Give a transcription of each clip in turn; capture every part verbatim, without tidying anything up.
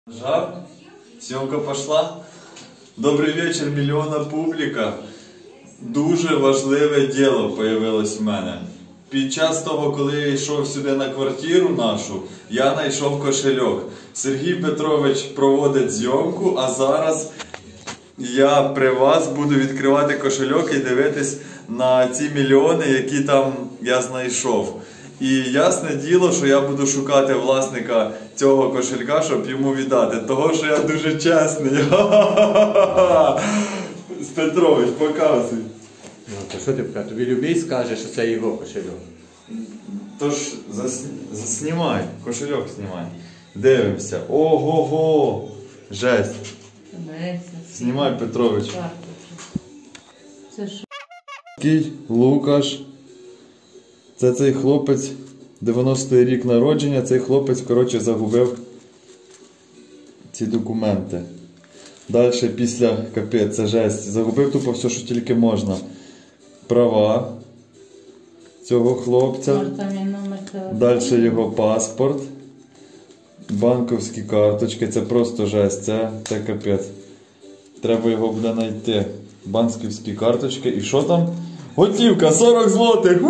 Жар, съемка пошла. Добрий вечір, мільйона публіка. Дуже важливе діло появилось в мене. Під час того, коли я йшов сюди на квартиру нашу, я знайшов кошельок. Сергій Петрович проводить зйомку, а зараз я при вас буду відкривати кошельок і дивитись на ці мільйони, які там я знайшов. І ясне діло, що я буду шукати власника цього кошелька, щоб йому віддати. Того, що я дуже чесний. Петрович, показуй. Ну, то що ти покажеш? Тобі любий скаже, що це його кошельок. Тож, зас... знімай, кошельок знімай. Дивимося. Ого-го! Жесть. Знімай, Петрович. Це що? Такий Лукаш. Це цей хлопець, дев'яностий рік народження, цей хлопець, коротше, загубив ці документи. Далі після, капець, це жесть, загубив тупо все, що тільки можна. Права цього хлопця. Далі його паспорт. Банківські карточки, це просто жесть, це, це капець. Треба його буде знайти. Банківські карточки. І що там? Готівка, сорок злотих!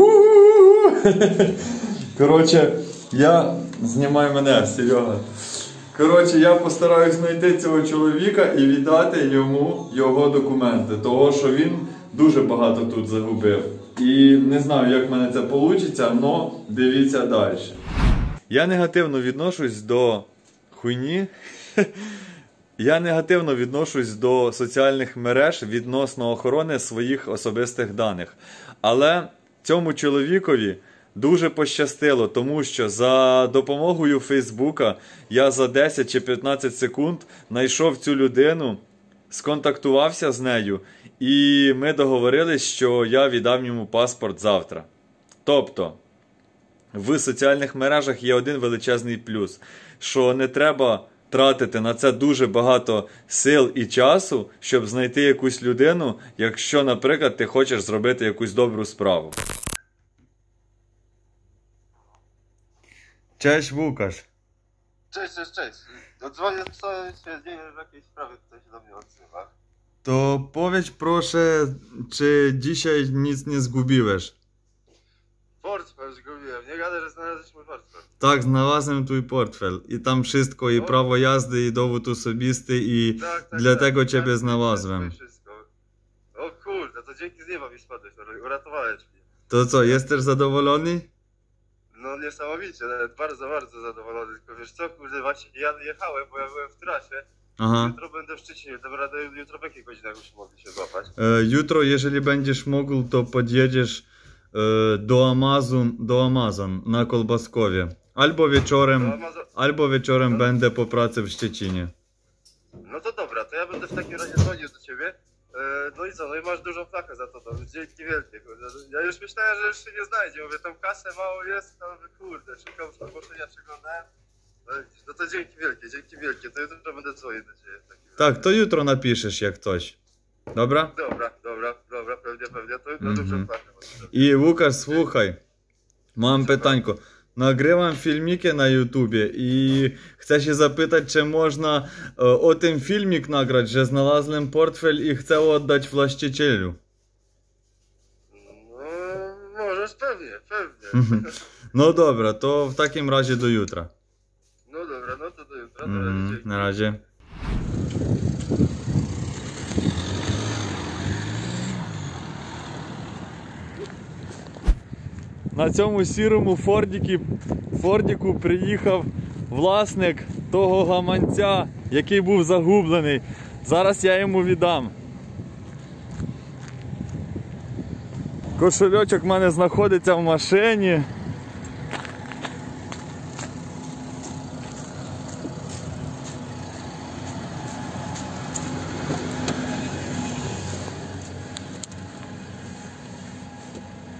Коротше, я... Знімай мене, Серега. Коротше, я постараюсь знайти цього чоловіка і віддати йому його документи. Того, що він дуже багато тут загубив. І не знаю, як в мене це вийде, але дивіться далі. Я негативно відношусь до хуйні. Я негативно відношусь до соціальних мереж відносно охорони своїх особистих даних. Але цьому чоловікові дуже пощастило, тому що за допомогою Фейсбука я за десять чи п'ятнадцять секунд знайшов цю людину, сконтактувався з нею, і ми договорились, що я віддам йому паспорт завтра. Тобто, в соціальних мережах є один величезний плюс, що не треба тратити на це дуже багато сил і часу, щоб знайти якусь людину, якщо, наприклад, ти хочеш зробити якусь добру справу. Cześć Łukasz. Cześć, cześć, cześć. Dzwonię w całe stwierdzenie, że w jakiejś sprawie ktoś się do mnie odzywa. To powiedz proszę, czy dzisiaj nic nie zgubiłeś? Portfel zgubiłem. Nie gadaj, że znalazłeś mój portfel. Tak, znalazłem twój portfel. I tam wszystko, i O. prawo jazdy, i dowód osobisty, i Tak, tak, dlatego tak, ciebie tak, znalazłem. tak, wszystko. O kurde, to dzięki z nieba mi spadłeś, uratowałeś mnie. To co, jesteś zadowolony? No niesamowicie, nawet bardzo, bardzo zadowolony. Tylko wiesz co, kurde, właśnie ja jechałem, bo ja byłem w trasie. Aha. Jutro będę w Szczecinie, dam radę jutro w jakich godzinach byśmy mogli się złapać? E, jutro, jeżeli będziesz mógł, to podjedziesz e, do Amazon, do Amazon na Kolbaskowie. Albo wieczorem, Do Amazon- albo wieczorem No. będę po pracy w Szczecinie. No to dobra, to ja będę w takim razie dzwonił do ciebie. E, No i co, no i masz dużą flachę za to, no, dzięki wielkie, kurde. Ja już myślałem, że już się nie znajdzie, mówię, tam kasę mało jest, no kurde, szukam ogłoszenia, przeglądałem. No, no to dzięki wielkie, dzięki wielkie, to jutro będę dzwonił do ciebie w takim razie. Tak, to jutro napiszesz jak coś. Dobra? Dobra, dobra, dobra, pewnie, pewnie, to jutro Mhm. dużą flachę masz. І, Łukasz, słuchaj, mam pytańko. Nagrywam filmiki na YouTubie i chcę się zapytać, czy można e, o tym filmik nagrać, że znalazłem portfel i chcę oddać właścicielu. No, możesz, pewnie, pewnie. No dobra, to w takim razie do jutra. No dobra, no to do jutra, na razie, Mm, dzięki. na razie. На цьому сірому Фордіку, Фордіку приїхав власник того гаманця, який був загублений. Зараз я йому віддам. Кошельочок в мене знаходиться в машині.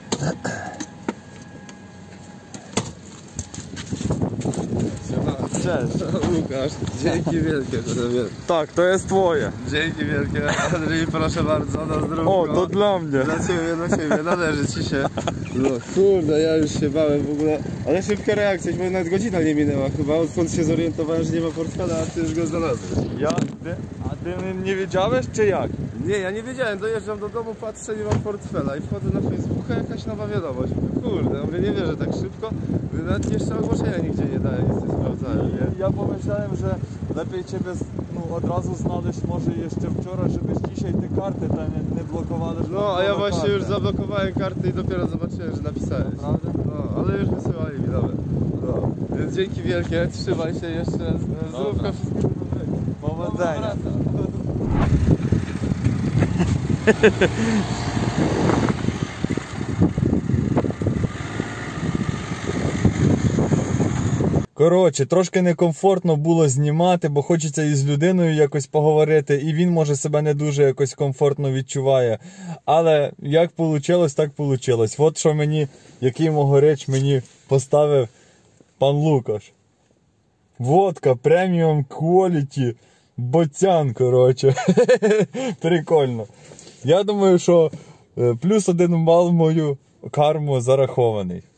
Все, Cześć. Łukasz, dzięki wielkie za mnie. Tak, to jest twoje. Dzięki wielkie. Andrzej, proszę bardzo, na zdrówko. O, to dla mnie. Dla ciebie, dla ciebie, należy ci się. No kurde, ja już się bałem w ogóle. Ale szybka reakcja, bo nawet godzina nie minęła chyba, odkąd się zorientowałem, że nie ma portfela, a ty już go znalazłeś. Ja, ty, a ty nie wiedziałeś, czy jak? Nie, ja nie wiedziałem, dojeżdżam do domu, patrzę, nie mam portfela i wchodzę na Facebooka, jakaś nowa wiadomość. Mówię, kurde, ja mówię, nie wierzę tak szybko, nawet jeszcze ogłoszenia nigdzie nie daję, nic nie sprawdzałem, nie? Ja pomyślałem, że lepiej ciebie no, od razu znaleźć może jeszcze wczoraj, żebyś dzisiaj te karty te nie, nie blokowałeś. No, a ja właśnie już zablokowałem karty i dopiero zobaczyłem, że napisałeś. Naprawdę? No, ale już wysyłali mi nawet. No, więc dzięki wielkie, trzymaj się jeszcze raz. Zdrówka, wszystkiego dobrego. Powodzenia. Коротше, трошки некомфортно було знімати, бо хочеться із людиною якось поговорити, і він, може, себе не дуже якось комфортно відчуває. Але як вийшло, так вийшло. От що мені, який могорич мені поставив пан Лукаш. Водка, преміум quality, боцян, коротше. Прикольно. Я думаю, що плюс один бал в мою карму зарахований.